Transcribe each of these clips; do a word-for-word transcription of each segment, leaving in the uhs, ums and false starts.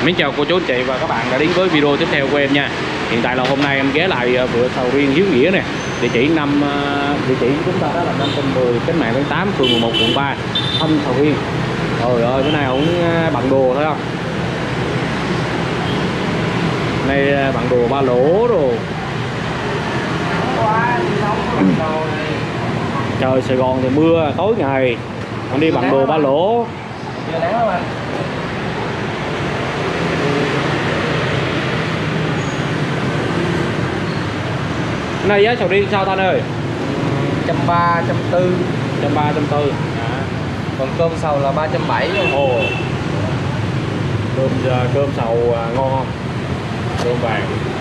Mến chào cô chú anh chị và các bạn đã đến với video tiếp theo của em nha. Hiện tại là hôm nay em ghé lại vựa sầu riêng Hiếu Nghĩa nè. Địa chỉ năm địa chỉ của chúng ta đó là năm trăm mười Cách Mạng tháng tám, phường mười một, quận ba, Thanh Sầu Riêng. Trời ơi, cái này cũng bằng đồ thấy không? Này bằng đồ ba lỗ đồ. Trời Sài Gòn thì mưa tối ngày, còn đi bằng đồ ba lỗ. Cái này giá sầu riêng sao Thanh ơi? Trăm ba, trăm tư, trăm ba, trăm tư. còn cơm sầu là ba trăm bảy. Ồ, cơm cơm sầu ngon không? Cơm vàng.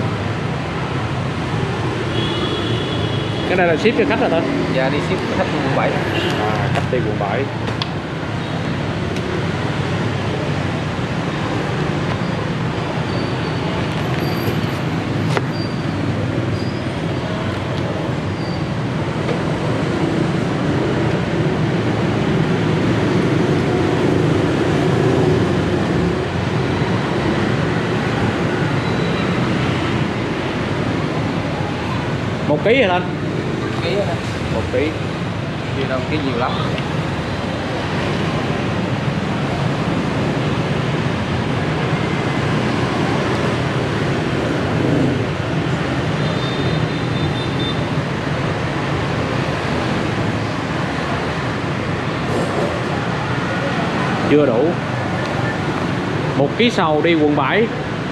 Cái này là ship cho khách rồi thôi. Dạ đi ship khách quận bảy. À, khách đi quận bảy. Một ký hả anh? Ký hả? Một ký. Gì đâu, ký nhiều lắm. Chưa đủ. Một ký sầu đi quận bảy.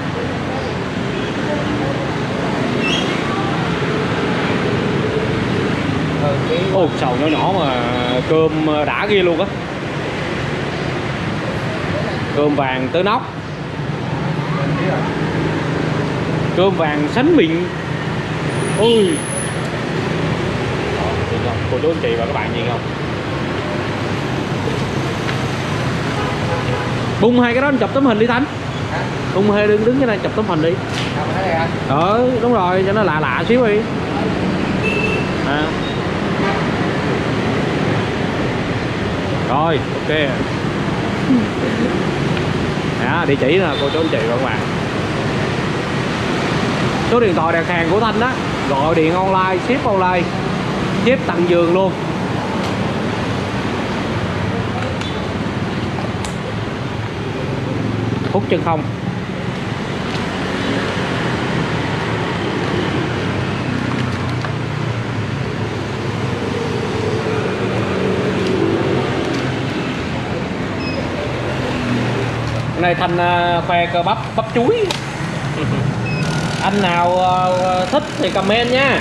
Ồ, sầu nhỏ nhỏ mà cơm đã ghê luôn á. Cơm vàng tới nóc. Cơm vàng sánh mịn. Ui. Cô chú anh chị và các bạn nhìn không? Bung hai cái đó anh chụp tấm hình đi Thanh. Bung hai đứng đứng cái này chụp tấm hình đi. Ờ đúng rồi, cho nó lạ lạ xíu đi. À. Rồi, ok. Đó, địa chỉ là cô chú anh chị và các bạn. Số điện thoại đặt hàng của Thanh đó, gọi điện online, ship online, ship tận giường luôn. Hút chân không. Này Thành khoe cơ bắp bắp chuối. Anh nào thích thì comment nha.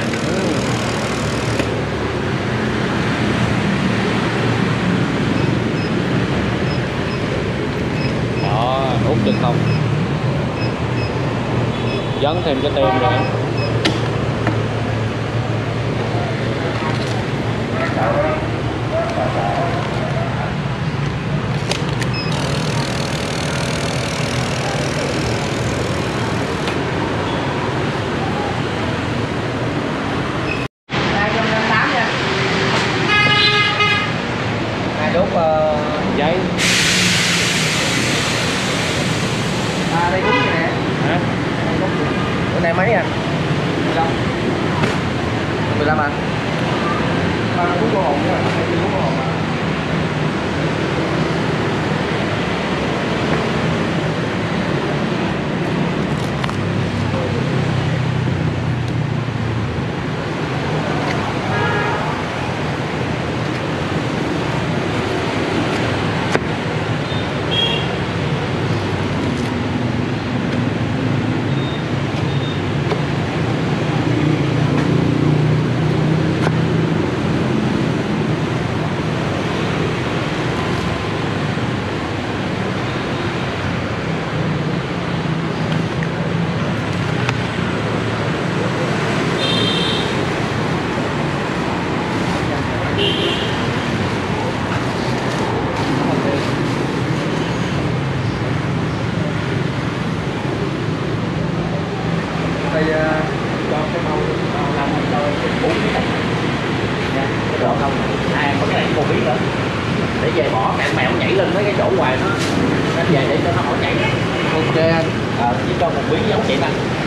Đó, hút chân không. Dấn thêm cái tem nữa. Đốt uh, giấy. À đây đúng rồi nè. Hả? Bữa nay mấy anh? mười lăm. mười lăm anh. Ba cuốn cô hồn nữa, hai cuốn cô hồn. một miếng giống chị ta.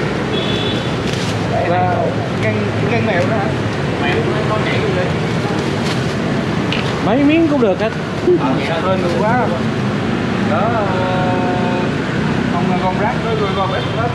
Và ngăn ngăn mèo đó hả? Mèo nó nhảy luôn đi. Mấy miếng cũng được hết. Hơi người quá rồi. Đó con con rác với con con bếp hết.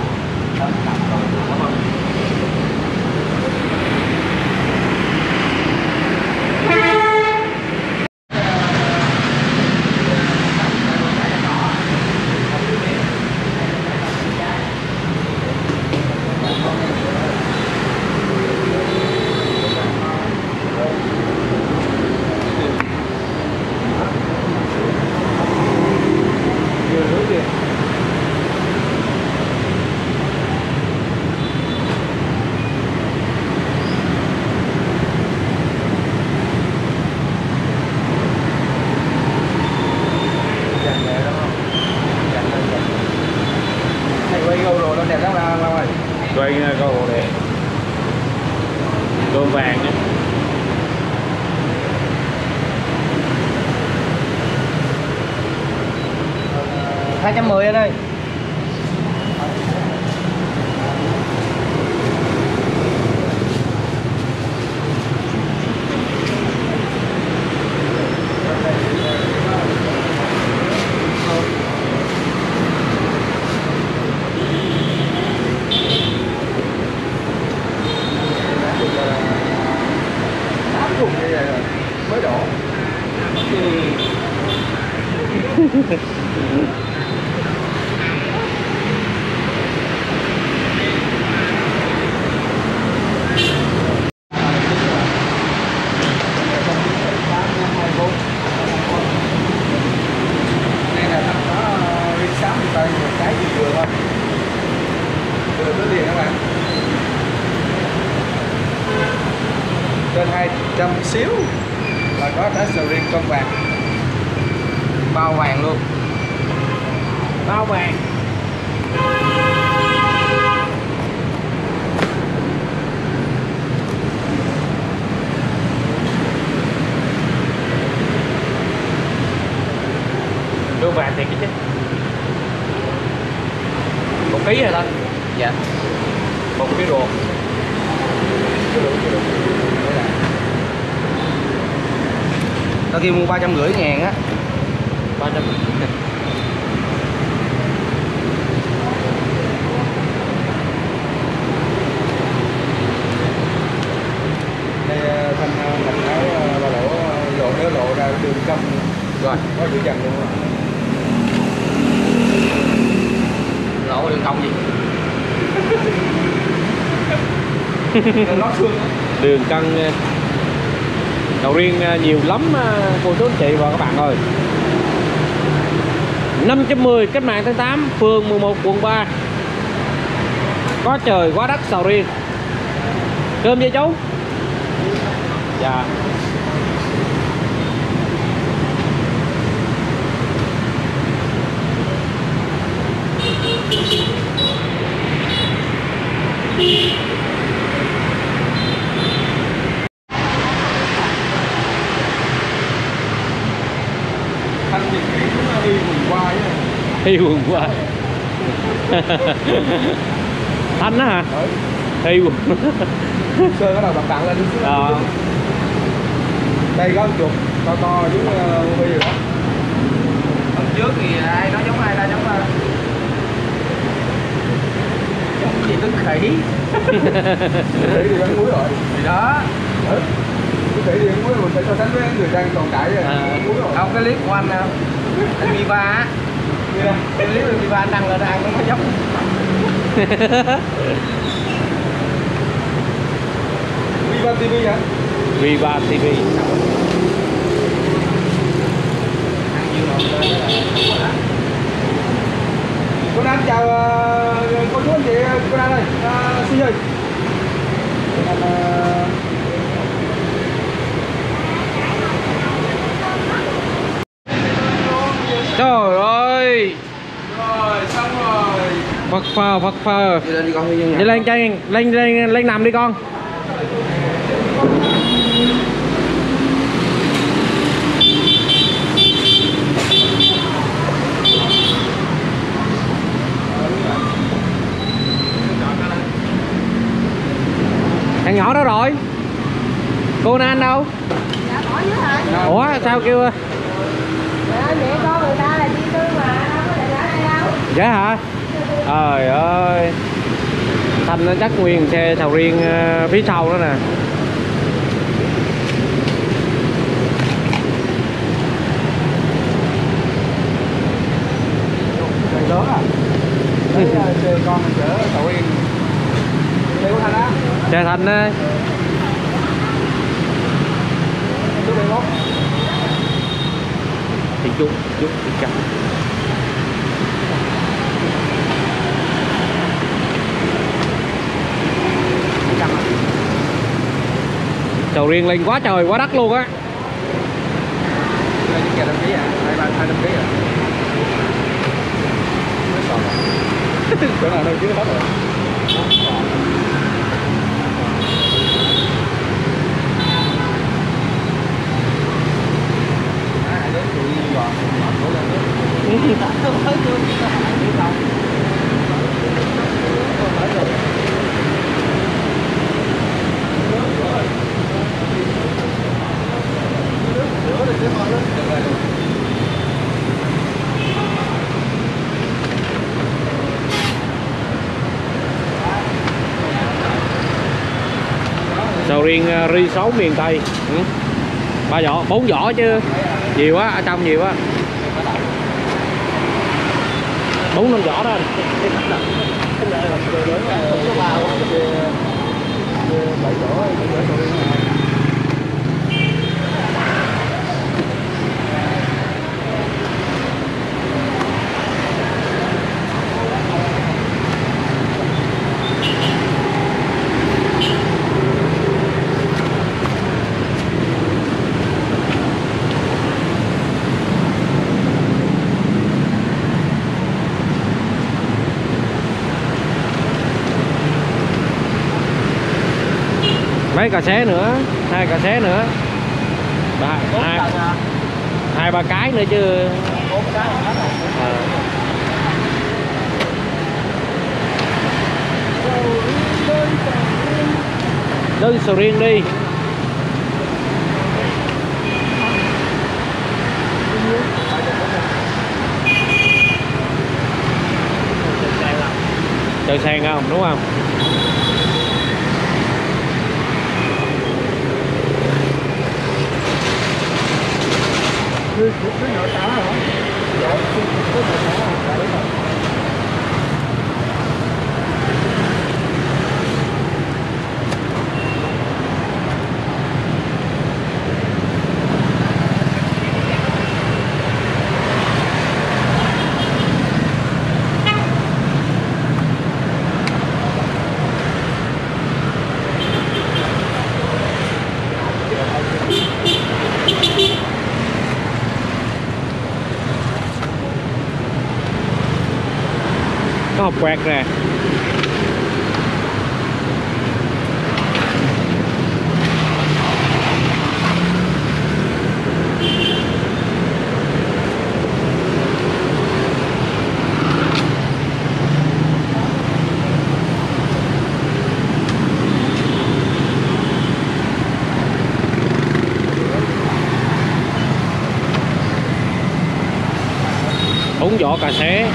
Quay câu hồ này cơm vàng nhé. hai trăm mười anh ơi. Mới đổ. Đây là thằng nó đi sắm thì tay một cái gì vừa thôi. Vừa có tiền các bạn. Trên hai trăm xíu là có đã sầu riêng con vàng, bao vàng luôn, Bao vàng. Cơm vàng thiệt chứ. Một ký rồi thôi. dạ Một ký ruột. tao kêu mua ba trăm rưỡi ngàn á. Ba trăm. Đây thanh thành áo ba lỗ lộ nếu lộ ra đường cong rồi có chữ dần luôn rồi. Lộ đường cong gì? Nó xương Đường cân sầu riêng nhiều lắm cô chú anh chị và các bạn ơi. Năm trăm mười Cách Mạng tháng tám, phường mười một quận ba. Có trời quá đất sầu riêng. Cơm với chú. Dạ. thanh thì nghĩ nó đi quần qua chứ. Thi quần qua. Thanh á hả? Ừ. Thi quần. Sơn cái đầu bằng đặng lên chút. Ờ. Đây có một chục to to giống movie rồi đó. Hôm trước thì ai nói giống ai ta giống giống gì tức khỉ. Khỉ thì bán muối rồi. Thì đó. Ừ. Cái khỉ thì bán muối mình phải so sánh với người đang còn cãi rồi. À. Muối rồi. Không cái clip của anh anh Viva á. Cái clip của Viva anh đăng lên ăn nó có giống. Viva ti vi hả? Viva ti vi. Cô Nam chào uh, cô chú anh chị, cô Nam ơi, uh, xin ơi. Trời ơi. Rồi, xong rồi. Phật phờ, Phật phờ. Đi lên đi con, đi Đi lên trên, lên lên lên nằm đi con. Thằng nhỏ đó rồi. Cô Na Anh đâu? Dạ bỏ dưới rồi. Ủa sao kêu? Dạ, mẹ con người ta là đi tư mà đâu có để ở đây đâu. Dạ hả? Trời ơi. Thanh nó chắc nguyên xe sầu riêng uh, phía sau đó nè. Trời lớn à. Đấy, xe con mình chở sầu riêng. Xe của Thanh á. Xe Thanh á. Chú đi bốc. Thì chút, chút, thì chậm. Sầu riêng lên quá trời quá đất luôn á. Đây chiếc kè đăng ký à? Hai ba hai đăng ký à? Chỗ nào đâu chứ hết rồi. Sầu riêng uh, ri sáu miền Tây. Ừ. Ba vỏ, bốn vỏ chứ. Nhiều quá, ở trong nhiều quá. Bốn năm vỏ đó anh. Mấy cà xé nữa, hai cà xé nữa, ba, hai, hai ba cái nữa chứ. À. Đơn sầu riêng đi. Chờ sang không, đúng không? Cứ cứ nhỏ táo hả? Dạ, cứ cứ nhỏ táo hả? Dạ đúng rồi. Có hộp quẹt nè. Bốn vỏ cà xé.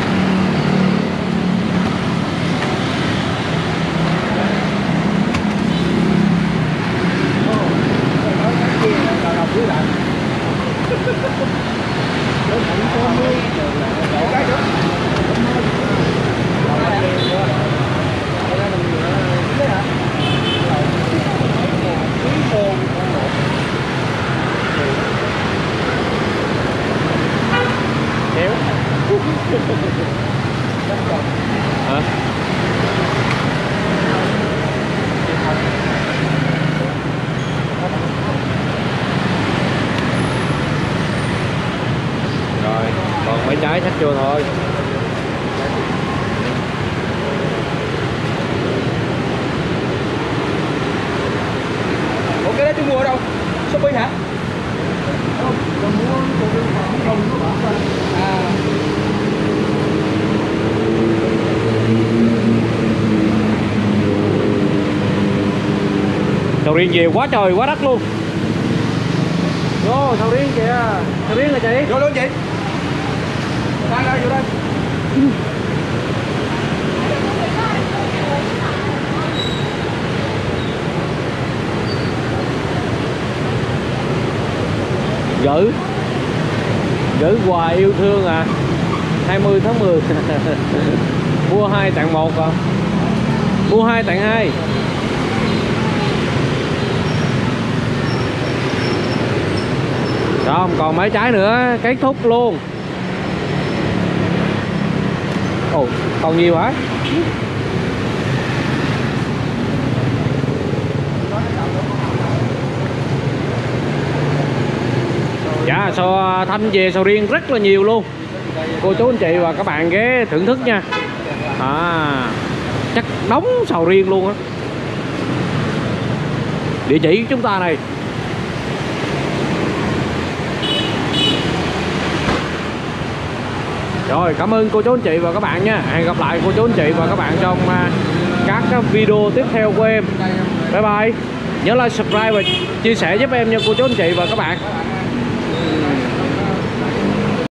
Hả? Rồi, còn mấy trái xách vô thôi. Ủa cái đó chú mua ở đâu? Shopee hả? Không, còn mua không có bảo à. riêng về quá trời quá đất luôn. Vô sầu riêng kìa, sầu riêng là chị. Vô luôn chị. Đây đây vô đây. Gửi gửi quà yêu thương à, hai mươi tháng mười. Mua hai tặng một à, mua hai tặng hai. Rồi còn mấy trái nữa kết thúc luôn. Ồ còn nhiều hả? Dạ so Thanh về sầu riêng rất là nhiều luôn. Cô chú anh chị và các bạn ghé thưởng thức nha. À chắc đóng sầu riêng luôn á. Địa chỉ của chúng ta này. Rồi cảm ơn cô chú anh chị và các bạn nha. Hẹn gặp lại cô chú anh chị và các bạn trong các video tiếp theo của em. Bye bye. Nhớ like, subscribe và chia sẻ giúp em nha cô chú anh chị và các bạn.